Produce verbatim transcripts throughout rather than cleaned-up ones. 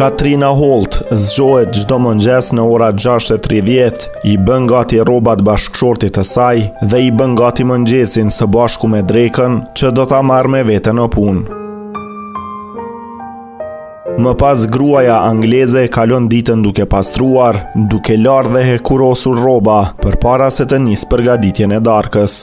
Katrina Holt zgjohet çdo mëngjes në ora gjashtë e tridhjetë, i bën gati rrobat bashkëshortit të saj dhe i bën gati mëngjesin së bashku me drekën që do ta marrë me vete në punë. Më pas gruaja angleze kalon ditën duke pastruar, duke larë dhe hekurosur rroba përpara se të nisë përgatitjen e darkës.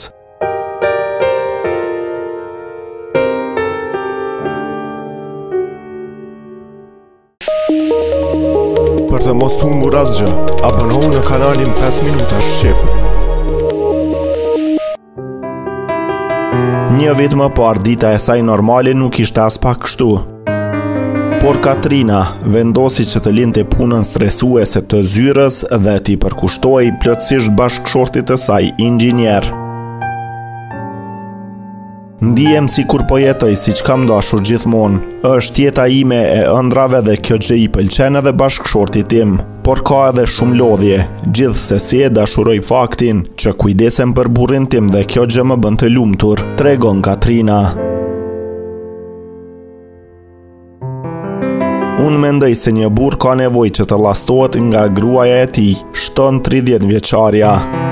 Për të mos humbur asgjë, abonohu në kanalin pesë minuta shqip. Një vit më parë, dita e saj normale nuk ishte as pak kështu. Por Katrina vendosi që të linte punën stresuese të zyrës dhe t'i përkushtoi plotësisht bashkëshortit të saj, inxhinier. Ndihem si kur po jetoj si që kam dashur gjithmonë. Është jeta ime e ëndrave dhe kjo gjë i pëlqen edhe bashkëshortit tim, por ka edhe shumë lodhje. Gjithsesi e dashuroj faktin që kujdesem për burrin tim dhe kjo gjë më bën të lumtur, tregon Katrina. Unë mendoj se një burr ka nevojë që të llastohet nga gruaja e tij, shton tridhjetë vjeçarja.